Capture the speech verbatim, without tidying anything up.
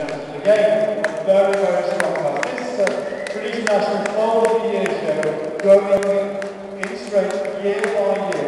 Again, very, very strong class. This uh, British National over the years ago, growing in strength year by year.